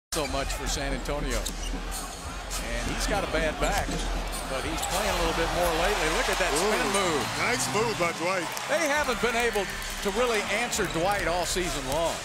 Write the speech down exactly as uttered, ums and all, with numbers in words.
So much for San Antonio. And he's got a bad back, but he's playing a little bit more lately. Look at that spin Ooh, move. Nice move by Dwight. They haven't been able to really answer Dwight all season long.